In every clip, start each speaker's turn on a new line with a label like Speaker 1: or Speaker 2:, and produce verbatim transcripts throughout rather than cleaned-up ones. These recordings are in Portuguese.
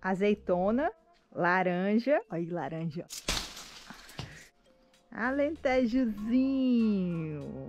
Speaker 1: azeitona, laranja. Olha aí, laranja. Alentejozinho.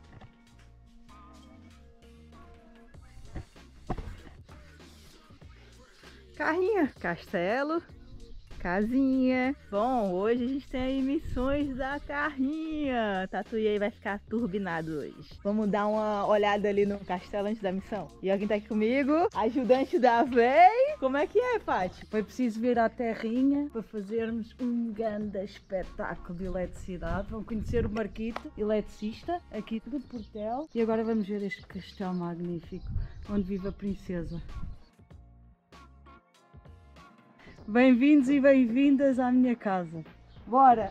Speaker 1: Carrinha, castelo, casinha. Bom, hoje a gente tem aí missões da carrinha. Tatuí aí vai ficar turbinado hoje. Vamos dar uma olhada ali no castelo antes da missão. E alguém tá aqui comigo, ajudante da Vei. Como é que é, Paty?
Speaker 2: Foi preciso vir à terrinha para fazermos um grande espetáculo de eletricidade. Vão conhecer o Marquito, eletricista, aqui do Portel. E agora vamos ver este castelo magnífico, onde vive a princesa. Bem-vindos e bem-vindas à minha casa. Bora!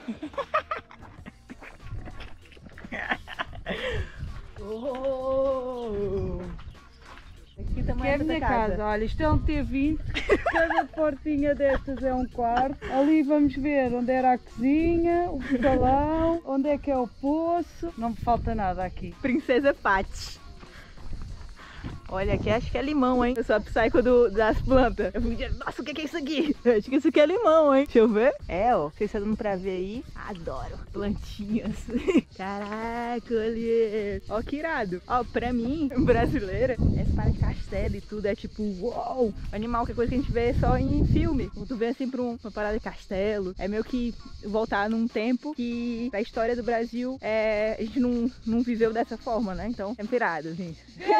Speaker 1: Oh! Aqui também
Speaker 2: é a minha casa. casa. Olha, isto é um T vinte. Cada portinha destas é um quarto. Ali vamos ver onde era a cozinha, o salão, onde é que é o poço. Não me falta nada aqui.
Speaker 1: Princesa Paty. Olha, aqui acho que é limão, hein? Eu sou a psycho do, das plantas. Eu fico dizendo, nossa, o que é isso aqui? Eu acho que isso aqui é limão, hein? Deixa eu ver. É, ó. Vocês estão dando pra ver aí. Adoro plantinhas. Caraca, olha. Ó, que irado. Ó, pra mim, brasileira, essa parada de castelo e tudo é tipo, uou. Animal, que é coisa que a gente vê só em filme. Quando tu vê assim pra um, uma parada de castelo, é meio que voltar num tempo que a história do Brasil, é, a gente não, não viveu dessa forma, né? Então, é pirado, assim.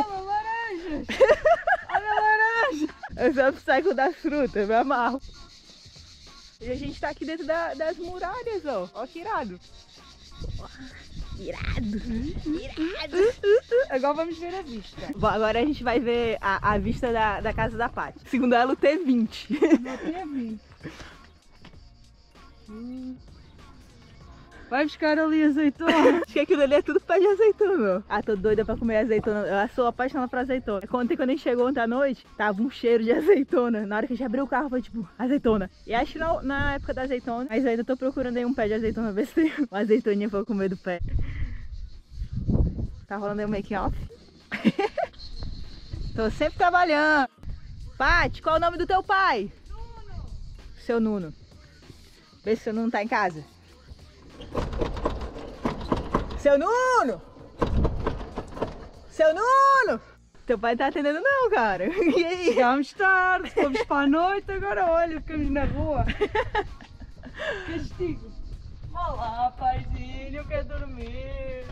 Speaker 2: Olha a laranja!
Speaker 1: Eu sou a psycho das frutas, me amarro. E a gente tá aqui dentro da, das muralhas, ó. Ó que irado. Irado! Irado!
Speaker 2: Agora vamos ver a vista.
Speaker 1: Bom, agora a gente vai ver a, a vista da, da casa da Paty. Segundo ela, o T vinte.
Speaker 2: No T vinte. Hum. Vai buscar ali azeitona.
Speaker 1: Acho que aquilo ali é tudo pé de azeitona. Ah, tô doida pra comer azeitona. Eu sou apaixonada por azeitona. Ontem, quando a gente chegou ontem à noite, tava um cheiro de azeitona. Na hora que a gente abriu o carro, foi tipo, azeitona. E acho que na, na época da azeitona, mas ainda tô procurando aí um pé de azeitona, ver se tem uma azeitoninha pra eu comer do pé. Tá rolando aí o making off. Tô sempre trabalhando. Paty, qual é o nome do teu pai? Nuno. Seu Nuno. Vê se seu Nuno tá em casa. Seu Nuno! Seu Nuno! Teu pai não tá atendendo não, cara. E aí?
Speaker 2: Chegámos tarde, fomos para a noite, agora olha, ficamos na rua. Castigo. Olá, paizinho, eu quero dormir.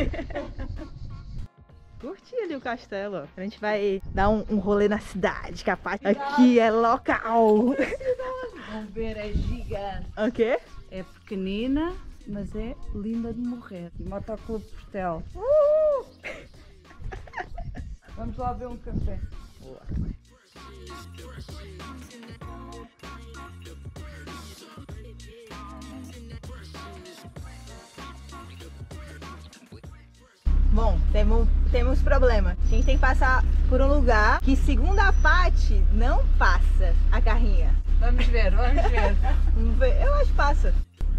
Speaker 1: Curti ali o castelo, ó. A gente vai dar um, um rolê na cidade, que a parte aqui é local.
Speaker 2: Vamos ver, é gigante.
Speaker 1: O quê?
Speaker 2: É pequenina, mas é linda de morrer. Motoclube Portel.
Speaker 1: Uh!
Speaker 2: Vamos lá ver um café.
Speaker 1: Boa. Bom, temos, temos problema. A gente tem que passar por um lugar que, segundo a Paty, não passa a carrinha.
Speaker 2: Vamos ver, vamos ver.
Speaker 1: Vamos ver. Eu acho que passa.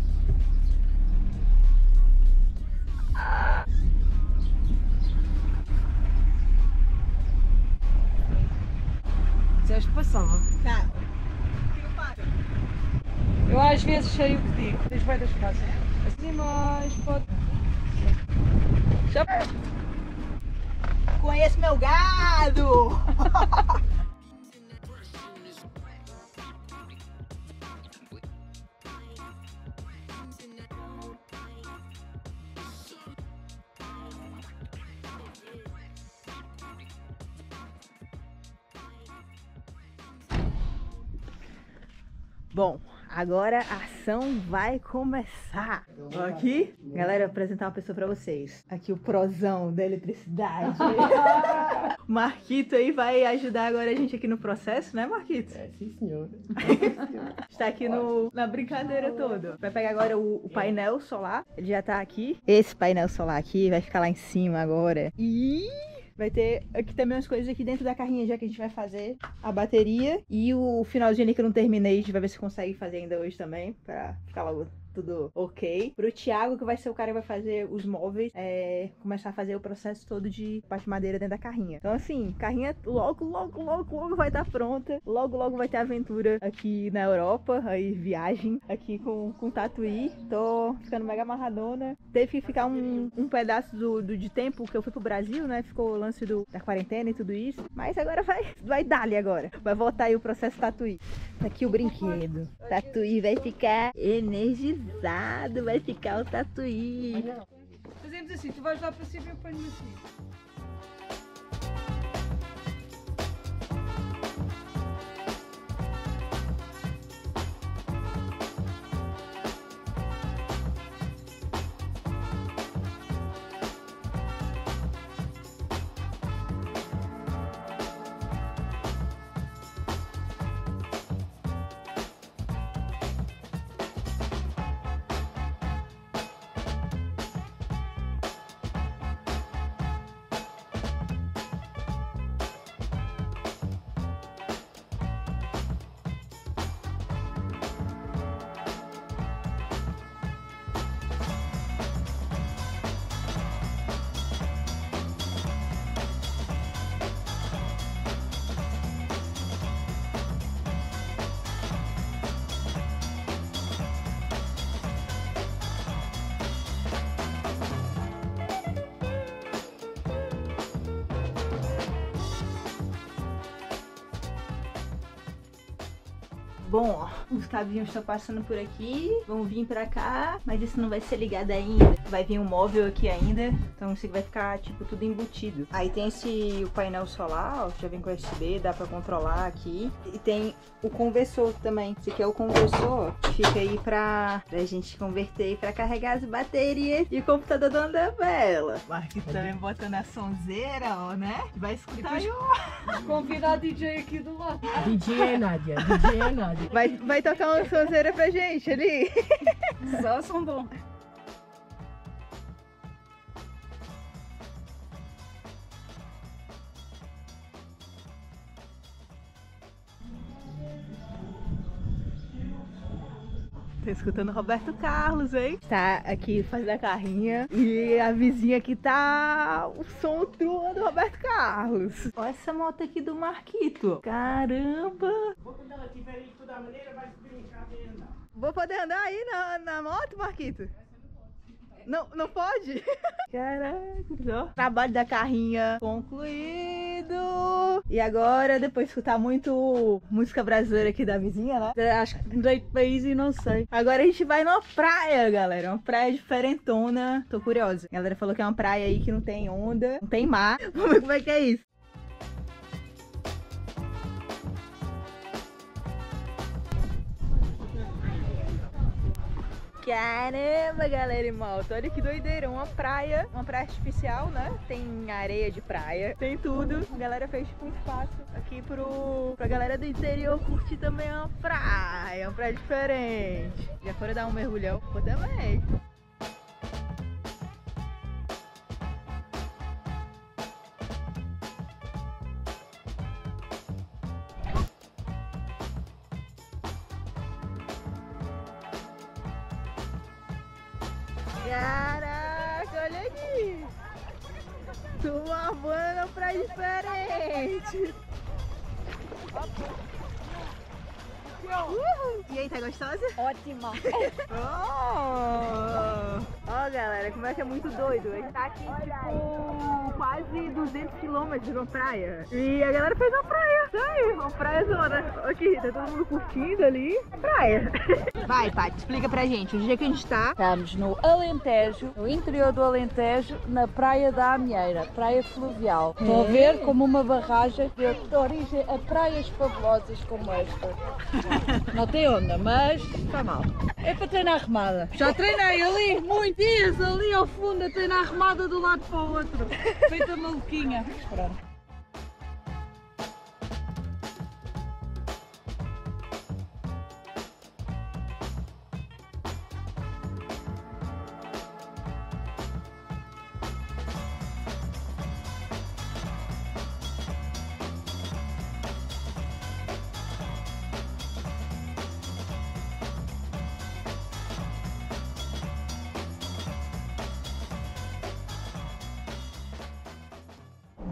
Speaker 2: Dizeste que passava?
Speaker 1: Tá. Aqui não passa.
Speaker 2: Eu às vezes sei o que digo. Tens vai das casas. Assim mais, pode.
Speaker 1: Conheço meu gado! Bom, agora a ação vai começar. Aqui, galera, eu vou apresentar uma pessoa pra vocês. Aqui o prozão da eletricidade. O Marquito aí vai ajudar agora a gente aqui no processo, né, Marquito?
Speaker 3: É, sim, senhor.
Speaker 1: Está aqui no, na brincadeira toda. Vai pegar agora o, o painel solar. Ele já tá aqui. Esse painel solar aqui vai ficar lá em cima agora. E vai ter aqui também umas coisas aqui dentro da carrinha, já que a gente vai fazer a bateria. E o finalzinho ali que eu não terminei, a gente vai ver se consegue fazer ainda hoje também, pra ficar logo tudo ok. Pro Thiago, que vai ser o cara que vai fazer os móveis, é, começar a fazer o processo todo de parte de madeira dentro da carrinha. Então assim, carrinha logo, logo, logo, logo vai estar pronta. Logo, logo vai ter aventura aqui na Europa, aí viagem aqui com, com Tatuí. Tô ficando mega amarradona. Teve que ficar um, um pedaço do, do, de tempo que eu fui pro Brasil, né? Ficou o lance do, da quarentena e tudo isso. Mas agora vai, vai dar-lhe agora. Vai voltar aí o processo Tatuí. Tá aqui o brinquedo. Tatuí vai ficar energizado, vai ficar o Tatuí.
Speaker 2: Fazemos assim, tu vais lá para cima e eu ponho assim.
Speaker 1: Bom, ó, os cabinhos estão passando por aqui, vão vir pra cá, mas isso não vai ser ligado ainda. Vai vir um móvel aqui ainda, então isso aqui vai ficar, tipo, tudo embutido. Aí tem esse o painel solar, ó, já vem com U S B, dá pra controlar aqui. E tem o conversor também. Esse aqui é o conversor, ó, fica aí pra, pra gente converter pra carregar as baterias e o computador da Andabela. Marquinhos também botando a sonzeira, ó, né? Vai escutar aí, ó.
Speaker 2: Convidar a D J aqui do lado.
Speaker 3: D J é Nádia, D J é Nádia.
Speaker 1: Vai, vai tocar uma sonzeira pra gente ali.
Speaker 2: Só som bom.
Speaker 1: Tô escutando o Roberto Carlos, hein? Tá aqui fazendo a carrinha e a vizinha aqui tá o som trua do Roberto Carlos. Olha essa moto aqui do Marquito. Caramba!
Speaker 3: Quando ela tiver aí de toda maneira, vai brincar bem andar.
Speaker 1: Vou poder andar aí na, na moto, Marquito? Não, não pode? Caraca, ó. Trabalho da carrinha concluído. E agora, depois de escutar muito música brasileira aqui da vizinha, né?
Speaker 2: Acho que mudei de país e não sei.
Speaker 1: Agora a gente vai numa praia, galera. Uma praia diferentona. Tô curiosa. A galera falou que é uma praia aí que não tem onda, não tem mar. Vamos ver como é que é isso. Caramba, galera, e malta, olha que doideira, uma praia, uma praia artificial, né? Tem areia de praia, tem tudo. A galera fez tipo um espaço aqui pro, pra galera do interior curtir também uma praia, uma praia diferente. Já foram dar um mergulhão? Pô, também. Caraca, olha aqui! Uma banda pra diferente! Uhul. E aí, tá gostosa?
Speaker 2: Ótima!
Speaker 1: Ó, oh, galera, como é que é muito doido? A gente tá aqui, tipo, quase duzentos quilômetros na praia. E a galera fez uma praia. Tá aí, uma praia zona. Aqui, tá todo mundo curtindo ali. Praia. Vai, Paty, explica pra gente. Onde é que a gente tá?
Speaker 2: Estamos no Alentejo, no interior do Alentejo, na Praia da Amieira, praia fluvial. Estão a ver como uma barragem que deu origem a praias fabulosas como esta. Não tem onda, mas está mal. É para treinar remada. Já treinei ali, muitos dias, ali ao fundo, a treinar remada de um lado para o outro. Feita maluquinha. Pronto.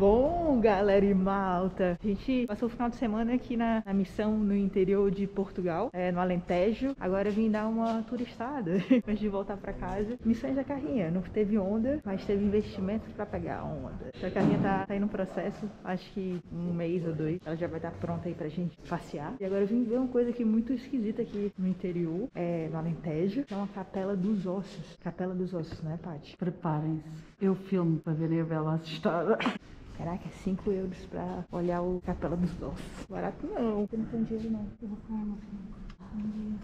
Speaker 1: Bom, galera e malta, a gente passou o final de semana aqui na, na missão no interior de Portugal, é, no Alentejo. Agora eu vim dar uma turistada antes de voltar pra casa. Missões da carrinha, não teve onda, mas teve investimento pra pegar a onda. A carrinha tá, tá aí no processo, acho que um mês ou dois, ela já vai estar pronta aí pra gente passear. E agora eu vim ver uma coisa aqui muito esquisita aqui no interior, é, no Alentejo, que é uma capela dos ossos. Capela dos ossos, né, Paty?
Speaker 2: Preparem-se, eu filmo para verem a Bela assustada.
Speaker 1: Caraca, cinco euros pra olhar o Capela dos Ossos. Barato não. Eu não tenho dinheiro não. Eu vou falar no fim.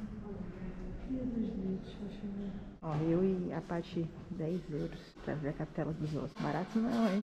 Speaker 1: Ó, eu e a Paty, dez euros pra ver a Capela dos Ossos. Barato não, hein?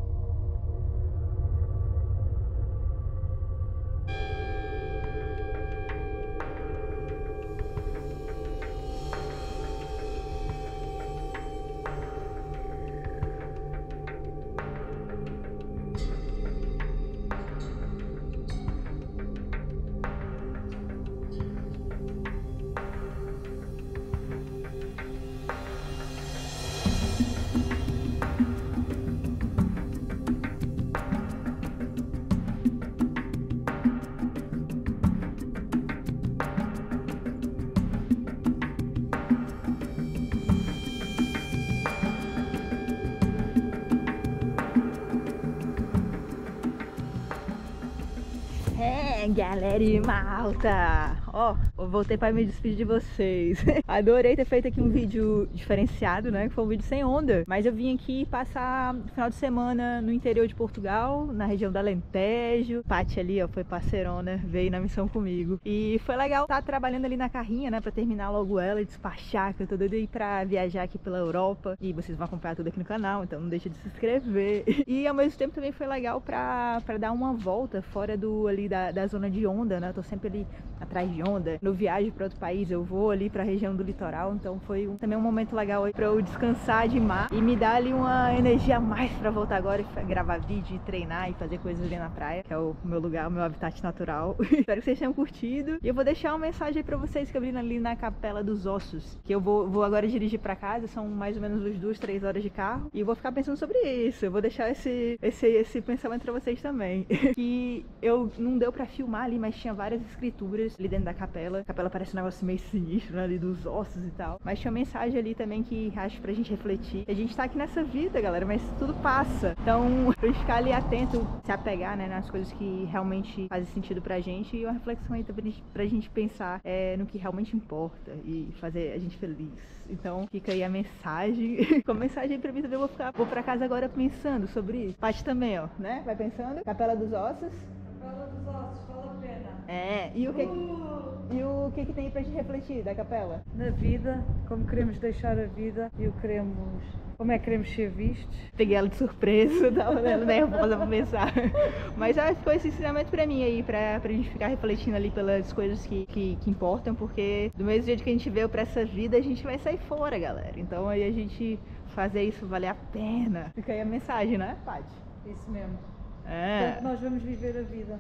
Speaker 1: É, galera e malta, ó, eu voltei para me despedir de vocês. Adorei ter feito aqui um vídeo diferenciado, né, que foi um vídeo sem onda, mas eu vim aqui passar o final de semana no interior de Portugal, na região do Alentejo. Paty ali, ó, foi parceirona, veio na missão comigo e foi legal estar trabalhando ali na carrinha, né, para terminar logo ela e despachar, que eu tô doida aí pra viajar aqui pela Europa e vocês vão acompanhar tudo aqui no canal, então não deixa de se inscrever. E ao mesmo tempo também foi legal pra, pra dar uma volta fora do ali Da, da zona de onda, né? Eu tô sempre ali atrás de onda. No viagem para outro país, eu vou ali pra região do litoral, então foi um, também um momento legal aí pra eu descansar de mar e me dar ali uma energia a mais pra voltar agora e gravar vídeo, e treinar e fazer coisas ali na praia, que é o meu lugar, o meu habitat natural. Espero que vocês tenham curtido. E eu vou deixar uma mensagem aí pra vocês que eu vi ali na Capela dos Ossos, que eu vou, vou agora dirigir pra casa, são mais ou menos umas duas, três horas de carro, e eu vou ficar pensando sobre isso. Eu vou deixar esse, esse, esse pensamento pra vocês também. Que eu não deu pra filmar ali, mas tinha várias escrituras ali dentro da capela. A capela parece um negócio meio sinistro, né, ali dos ossos e tal. Mas tinha uma mensagem ali também que acho pra gente refletir. A gente tá aqui nessa vida, galera, mas tudo passa. Então, pra gente ficar ali atento, se apegar, né, nas coisas que realmente fazem sentido pra gente. E uma reflexão aí também pra gente pensar é, no que realmente importa e fazer a gente feliz. Então, fica aí a mensagem. Com a mensagem aí pra mim também, eu vou, ficar, vou pra casa agora pensando sobre isso. Paty também, ó, né? Vai pensando. Capela dos Ossos.
Speaker 2: Capela dos Ossos, vale a pena.
Speaker 1: É, e o que, uh! e o que, que tem pra gente refletir da capela?
Speaker 2: Na vida, como queremos deixar a vida e o queremos, como é que queremos ser vistos.
Speaker 1: Peguei ela de surpresa, tava nervosa pra pensar. Mas acho que ficou esse ensinamento pra mim aí, pra, pra gente ficar refletindo ali pelas coisas que, que, que importam, porque do mesmo jeito que a gente veio pra essa vida, a gente vai sair fora, galera. Então aí a gente fazer isso valer a pena. Fica aí a mensagem, né, Paty?
Speaker 2: Isso mesmo.
Speaker 1: É.
Speaker 2: Portanto, nós vamos viver a vida.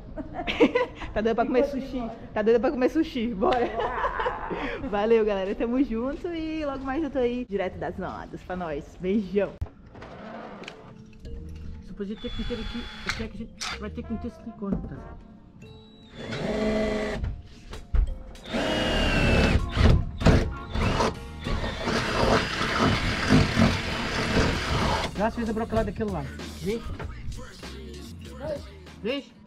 Speaker 1: Tá doida pra comer sushi? Tá doida pra comer sushi? Bora! Valeu, galera. Tamo junto e logo mais eu tô aí direto das ondas pra nós. Beijão!
Speaker 3: Depois a gente tem que meter aqui, aqui é que a gente vai ter que meter silicone, tá? Já se fez a brocolada daquele lado. Vês? Vês?